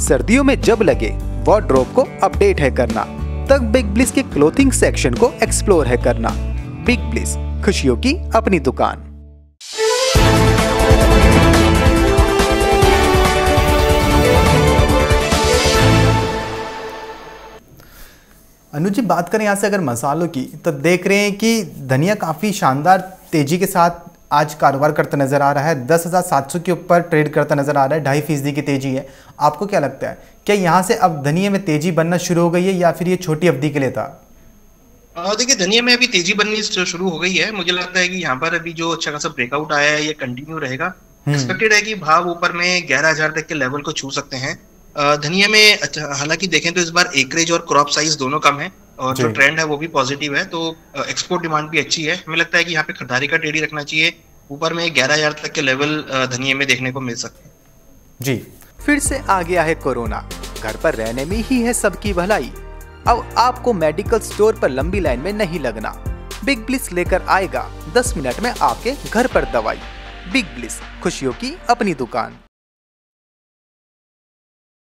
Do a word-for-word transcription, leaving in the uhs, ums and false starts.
सर्दियों में जब लगे वार्डरोब को अपडेट है करना, तब बिग ब्लिस के क्लोथिंग सेक्शन को एक्सप्लोर है करना। बिग ब्लिस, खुशियों की अपनी दुकान। अनुज जी, बात करें यहाँ से अगर मसालों की, तो देख रहे हैं कि धनिया काफ़ी शानदार तेजी के साथ आज कारोबार करता नजर आ रहा है। दस हज़ार सात सौ के ऊपर ट्रेड करता नजर आ रहा है, ढाई फीसदी की तेजी है। आपको क्या लगता है, क्या यहाँ से अब धनिया में तेजी बनना शुरू हो गई है या फिर ये छोटी अवधि के लिए था? देखिए, धनिया में अभी तेजी बननी शुरू हो गई है। मुझे लगता है कि यहाँ पर अभी जो अच्छा खासा ब्रेकआउट आया है ये कंटिन्यू रहेगा। एक्सपेक्टेड है कि भाव ऊपर में ग्यारह हजार तक के लेवल को छू सकते हैं। धनिया में हालांकि देखें तो इस बार एकरेज और क्रॉप साइज दोनों कम है और जो ट्रेंड है वो भी पॉजिटिव है, तो एक्सपोर्ट डिमांड भी अच्छी है। हमें लगता है कि यहाँ पे खरीदारी का ट्रेड ही रखना चाहिए। ऊपर में ग्यारह हजार तक के लेवल धनिया में देखने को मिल सकते हैं। जी, फिर से आ गया है कोरोना, घर पर रहने में ही है सबकी भलाई। अब आपको मेडिकल स्टोर पर लंबी लाइन में नहीं लगना। बिग ब्लिस लेकर आएगा दस मिनट में आपके घर पर दवाई। बिग ब्लिस, खुशियों की अपनी दुकान।